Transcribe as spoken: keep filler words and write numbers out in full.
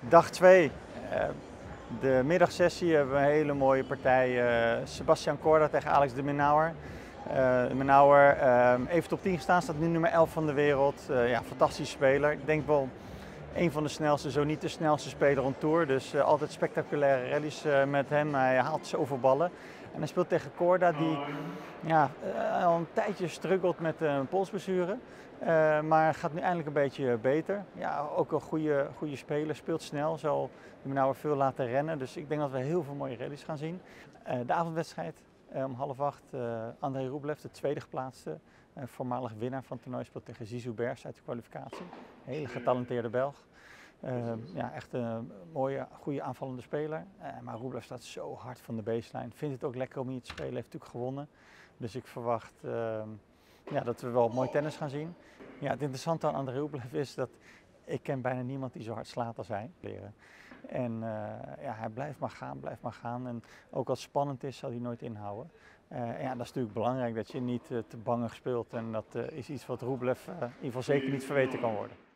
Dag twee. Uh, de middagsessie hebben we een hele mooie partij. Uh, Sebastian Korda tegen Alex de Minaur. Uh, de Minaur uh, even top tien gestaan, staat nu nummer elf van de wereld. Uh, ja, fantastische speler. Ik denk wel een van de snelste, zo niet de snelste speler on tour. Dus uh, altijd spectaculaire rallies uh, met hem. Hij haalt zoveel ballen. En hij speelt tegen Korda die ja, uh, al een tijdje struggelt met uh, een polsblessure. Uh, maar gaat nu eindelijk een beetje beter. Ja, ook een goede, goede speler, speelt snel, zal de Minaur veel laten rennen. Dus ik denk dat we heel veel mooie rallies gaan zien. Uh, de avondwedstrijd uh, om half acht. Uh, André Rublev, de tweede geplaatste, uh, voormalig winnaar van het toernooi, speelt tegen Zizou Bers uit de kwalificatie. Hele getalenteerde Belg. Uh, ja, echt een mooie, goede aanvallende speler. Uh, maar Rublev staat zo hard van de baseline. Vindt het ook lekker om hier te spelen, heeft natuurlijk gewonnen. Dus ik verwacht uh, ja, dat we wel mooi tennis gaan zien. Ja, het interessante aan André Rublev is dat ik ken bijna niemand die zo hard slaat als hij. Leren. En uh, ja, hij blijft maar gaan, blijft maar gaan. En ook als het spannend is, zal hij nooit inhouden. Uh, en ja, dat is natuurlijk belangrijk dat je niet uh, te bangig speelt. En dat uh, is iets wat Rublev uh, in ieder geval zeker niet verweten kan worden.